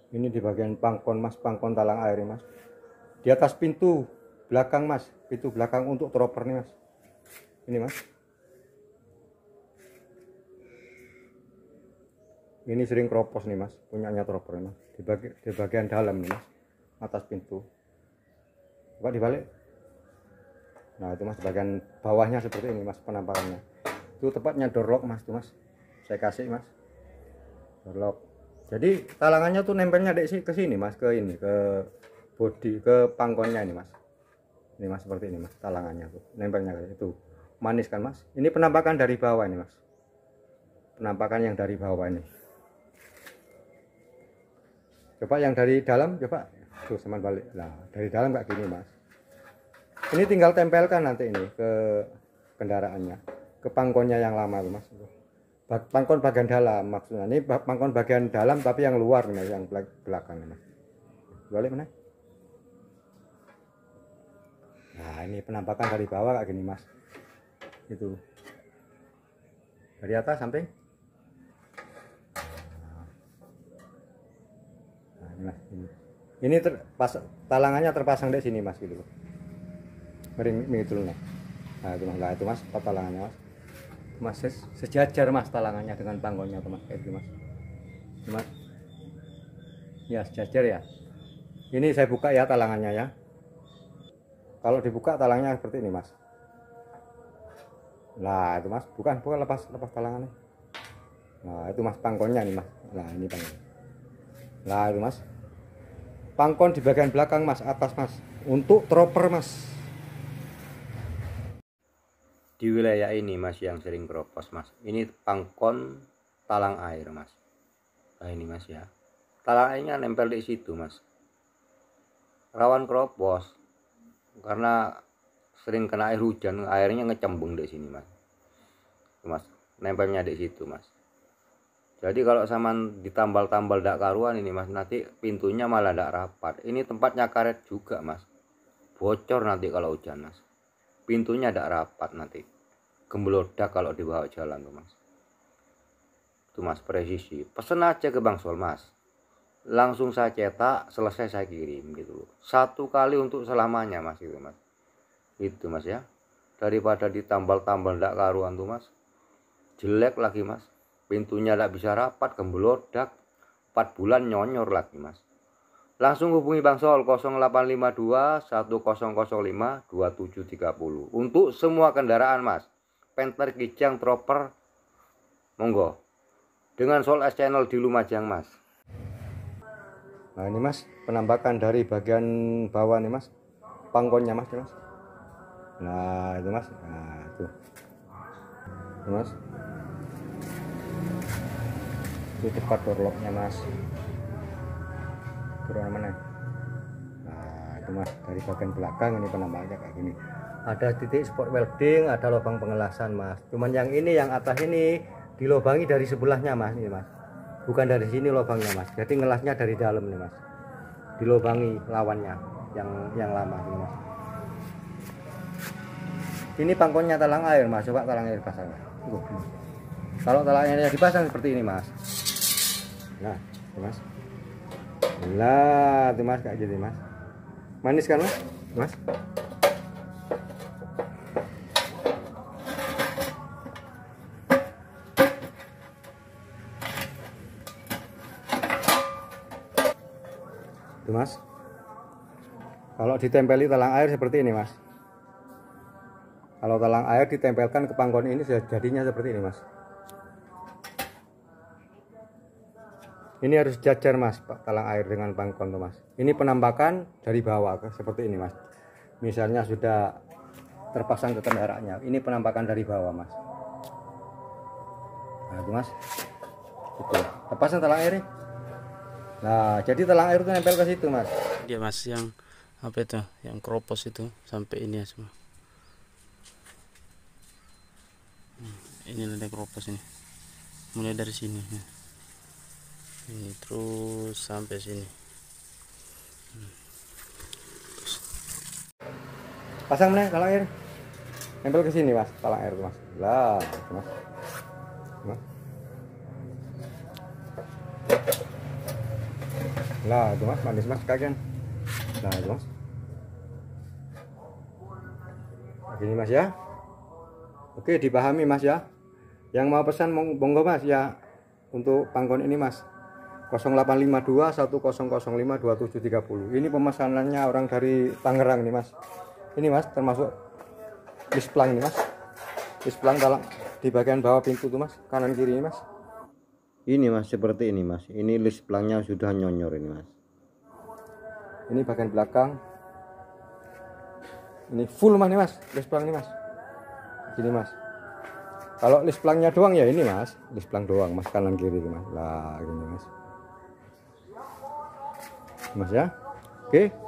Ini di bagian pangkon mas, pangkon talang air mas. Di atas pintu belakang mas, pintu belakang untuk dropper nih mas. Ini mas. Ini sering kropos nih mas, punyanya dropper mas. Di bagian dalam nih mas, atas pintu. Coba dibalik. Nah itu mas, di bagian bawahnya seperti ini mas penampakannya. Itu tepatnya door lock mas, tuh mas. Saya kasih mas, door lock. Jadi talangannya tuh nempelnya ke sini mas, ke ini, ke bodi, ke pangkonnya ini mas. Ini mas seperti ini mas, talangannya tuh nempelnya itu manis kan mas. Ini penampakan dari bawah ini mas, penampakan yang dari bawah ini. Coba yang dari dalam, coba tuh seman balik. Nah dari dalam kayak gini mas. Ini tinggal tempelkan nanti ini ke kendaraannya, ke pangkonnya yang lama tuh mas. Pangkon bagian dalam maksudnya. Ini pangkon bagian dalam tapi yang luar nih, yang belakang nih mas. Balik mana? Nah ini penampakan dari bawah kayak gini mas. Itu dari atas samping. Nah ini mas, ini talangannya terpasang di sini mas gitu loh. Mering itu loh. Nah itu mas talangannya mas. Mas sejajar mas talangannya dengan pangkonnya tuh mas, kayak gitu mas. Ini mas. Ya sejajar ya. Ini saya buka ya talangannya ya. Kalau dibuka talangnya seperti ini mas. Nah itu mas, bukan lepas talangannya. Nah itu mas pangkonnya nih mas. Nah ini pangkon. Nah itu mas, pangkon di bagian belakang mas, atas mas, untuk dropper mas. Di wilayah ini mas yang sering keropos mas, ini pangkon talang air mas. Nah ini mas ya, talang airnya nempel di situ mas, rawan keropos karena sering kena air hujan, airnya ngecembung di sini mas. Mas nempelnya di situ mas. Jadi kalau sama ditambal-tambal dak karuan ini mas, nanti pintunya malah dak rapat. Ini tempatnya karet juga mas, bocor nanti kalau hujan mas. Pintunya tidak rapat nanti, gembelodak kalau dibawa jalan tuh mas. Itu mas presisi. Pesen aja ke Bang Sol mas, langsung saya cetak, selesai saya kirim gitu loh. Satu kali untuk selamanya mas itu mas. Itu mas ya, daripada ditambal-tambal tidak karuan tuh mas, jelek lagi mas. Pintunya tidak bisa rapat, gembelodak, 4 bulan nyonyor lagi mas. Langsung hubungi Bang Sol 0852 1005 2730 untuk semua kendaraan mas. Panther, Kijang, Dropper, monggo. Dengan Sol S Channel di Lumajang mas. Nah ini mas, penampakan dari bagian bawah nih mas, pangkonnya mas, mas. Nah itu mas, nah itu mas. Itu tepat door locknya mas. Turun mana? Nah itu mas, dari bagian belakang ini penampakannya kayak gini. Ada titik spot welding, ada lubang pengelasan mas. Cuman yang ini, yang atas ini dilobangi dari sebelahnya mas, ini mas. Bukan dari sini lubangnya mas. Jadi ngelasnya dari dalam nih mas. Dilobangi lawannya, yang lama ini mas. Ini pangkonnya talang air mas. Coba talang air pasang. Kalau talang airnya dipasang seperti ini mas. Nah, ini mas. Lah, itu mas kayak gitu mas. Manis kan mas? Mas. Itu mas. Kalau ditempeli talang air seperti ini mas. Kalau talang air ditempelkan ke pangkon ini jadinya seperti ini mas. Ini harus jajar mas, talang air dengan pangkon tuh mas. Ini penampakan dari bawah seperti ini mas. Misalnya sudah terpasang ke kendaraannya, ini penampakan dari bawah mas. Nah itu mas, itu terpasang talang air. Nah jadi talang air itu nempel ke situ mas. Dia mas yang apa itu, yang keropos itu sampai ini ya semua. Ini ada keropos ini, mulai dari sini. Ini terus sampai sini. Pasang mana talang air? Nempel ke sini mas, talang air mas. Lah, mas. Mas. Lah itu mas, manis mas kakian. Nah itu mas. Begini mas ya. Oke, dipahami mas ya. Yang mau pesan monggo mas ya. Untuk pangkon ini mas 0852 1005 2730. Ini pemesanannya orang dari Tangerang nih mas. Ini mas termasuk lisplang nih mas. Lisplang dalam di bagian bawah pintu tuh mas, kanan kiri ini mas. Ini mas seperti ini mas. Ini lisplangnya sudah nyonyor ini mas. Ini bagian belakang. Ini full mas nih mas, lisplang nih mas. Gini mas. Kalau lisplangnya doang ya ini mas, lisplang doang mas, kanan kiri mas. Lah gini mas. Mas ya. Oke.